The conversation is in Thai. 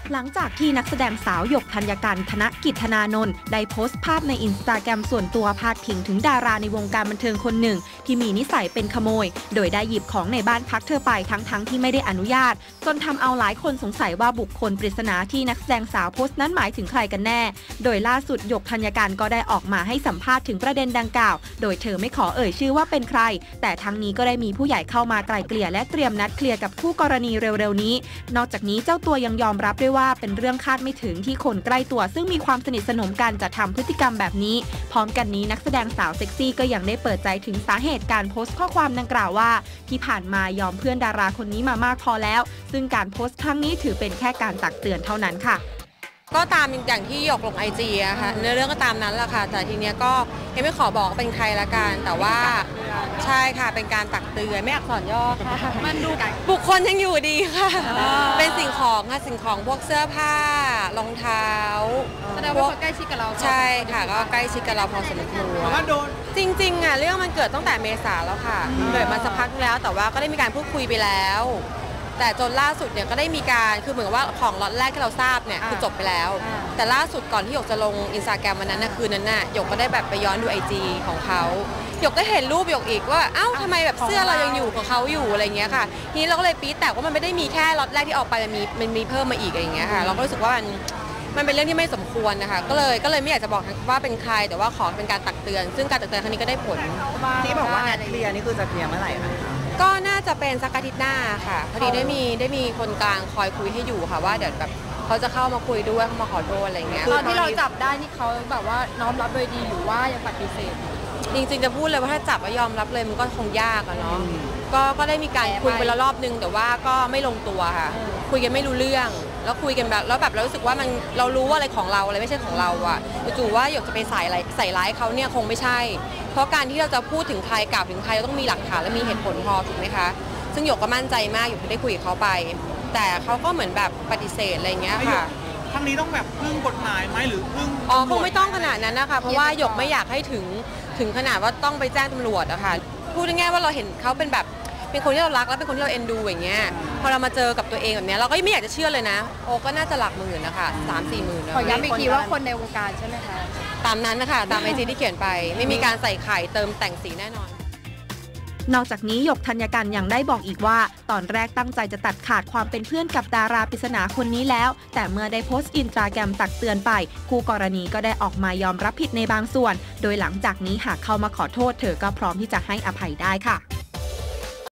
หลังจากที่นักแสดงสาวหยกธัญกัน ธนกิจธนานนท์ได้โพสต์ภาพในอินสตาแกรมส่วนตัวพาดพิงถึงดาราในวงการบันเทิงคนหนึ่งที่มีนิสัยเป็นขโมยโดยได้หยิบของในบ้านพักเธอไปทั้งที่ไม่ได้อนุญาตจนทำเอาหลายคนสงสัยว่าบุคคลปริศนาที่นักแสดงสาวโพสต์นั้นหมายถึงใครกันแน่โดยล่าสุดหยกธัญกันก็ได้ออกมาให้สัมภาษณ์ถึงประเด็นดังกล่าวโดยเธอไม่ขอเอ่ยชื่อว่าเป็นใครแต่ทั้งนี้ก็ได้มีผู้ใหญ่เข้ามาไกล่เกลี่ยและเตรียมนัดเคลียร์กับคู่กรณีเร็วๆนี้นอกจากนี้เจ้าตัวยังยอมรับด้วยว่าเป็นเรื่องคาดไม่ถึงที่คนใกล้ตัวซึ่งมีความสนิทสนมกันจะทำพฤติกรรมแบบนี้พร้อมกันนี้นักแสดงสาวเซ็กซี่ก็ยังได้เปิดใจถึงสาเหตุการโพสต์ข้อความดังกล่าวว่าที่ผ่านมายอมเพื่อนดาราคนนี้มามากพอแล้วซึ่งการโพสต์ครั้งนี้ถือเป็นแค่การตักเตือนเท่านั้นค่ะก็ตามอย่างที่หยกลงIGอะค่ะเนื้อเรื่องก็ตามนั้นแหละค่ะแต่ทีเนี้ยก็ยังไม่ขอบอกเป็นใครละกันแต่ว่าใช่ค่ะเป็นการตักเตือนไม่อักษรย่อค่ะมันดูบุคคลยังอยู่ดีค่ะเป็นสิ่งของค่ะสิ่งของพวกเสื้อผ้ารองเท้าแสดงว่าใกล้ชิดกับเราใช่ค่ะก็ใกล้ชิดกับเราพอสมควรจริงๆอะเรื่องมันเกิดตั้งแต่เมษาแล้วค่ะเกิดมาสักพักแล้วแต่ว่าก็ได้มีการพูดคุยไปแล้วแต่จนล่าสุดเนี่ยก็ได้มีการคือเหมือนกับว่าของล็อตแรกที่เราทราบเนี่ยคือจบไปแล้วแต่ล่าสุดก่อนที่หยกจะลงอินสตาแกรมวันนั้นคืนนั้นน่ะหยกก็ได้แบบไปย้อนดูIGของเขาหยกก็เห็นรูปหยกอีกว่าเอ้าทำไมแบบเสื้อเรายังอยู่ของเขาอยู่อะไรเงี้ยค่ะทีนี้เราก็เลยปี๊ดแต่ว่ามันไม่ได้มีแค่ล็อตแรกที่ออกไปมันมีเพิ่มมาอีกอะไรเงี้ยค่ะเราก็รู้สึกว่ามันเป็นเรื่องที่ไม่สมควรนะคะก็เลยไม่อยากจะบอกว่าเป็นใครแต่ว่าขอเป็นการตักเตือนซึ่งการตักเตือนครั้งนี้ก็ได้ผลที่บอกว่านัดเคลียร์นี่คือจะเคลียร์เมื่อไหร่คะก็น่าจะเป็นสักอาทิตย์หน้าค่ะพอดีได้มีคนกลางคอยคุยให้อยู่ค่ะว่าเดี๋ยวแบบเขาจะเข้ามาคุยด้วยเข้ามาขอโทษอะไรเงี้ยตอนที่เราจับได้นี่เขาแบบว่าน้อมรับโดยดีหรือว่ายังปฏิเสธจริงๆจะพูดเลยว่าถ้าจับแล้วยอมรับเลยมันก็คงยากอะเนาะก็ได้มีการคุยไปแล้วรอบนึงแต่ว่าก็ไม่ลงตัวค่ะคุยกันไม่รู้เรื่องแล้วคุยกันแบบแล้วเรารู้สึกว่าเรารู้ว่าอะไรของเราอะไรไม่ใช่ของเราอะจู่ๆว่าหยกจะไปใส่ร้ายเขาเนี่ยคงไม่ใช่เพราะการที่เราจะพูดถึงใครกล่าวถึงใครเราต้องมีหลักฐานและมีเหตุผลพอถูกไหมคะซึ่งหยกก็มั่นใจมากหยกได้คุยกับเขาไปแต่เขาก็เหมือนแบบปฏิเสธอะไรเงี้ยค่ะครั้งนี้ต้องแบบพึ่งกฎหมายไหมหรือพึ่งคงไม่ต้องขนาดนั้นนะคะเพราะว่าหยกไม่อยากให้ถึงขนาดว่าต้องไปแจ้งตำรวจอะค่ะพูดง่ายๆว่าเราเห็นเขาเป็นแบบเป็นคนที่เรารักและเป็นคนที่เราเอ็นดูอย่างเงี้ยพอเรามาเจอกับตัวเองแบบนี้เราก็ไม่อยากจะเชื่อเลยนะก็น่าจะหลักหมื่นนะคะ3-4 หมื่นขอย้ำอีกทีว่าคนในวงการใช่ไหมคะตามนั้นนะคะตามIGที่เขียนไปไม่มีการใส่ไข่เติมแต่งสีแน่นอนนอกจากนี้หยกธัญกันยังได้บอกอีกว่าตอนแรกตั้งใจจะตัดขาดความเป็นเพื่อนกับดาราปริศนาคนนี้แล้วแต่เมื่อได้โพสต์อินสตาแกรมตักเตือนไปคู่กรณีก็ได้ออกมายอมรับผิดในบางส่วนโดยหลังจากนี้หากเข้ามาขอโทษเธอก็พร้อมที่จะให้อภัยได้ค่ะ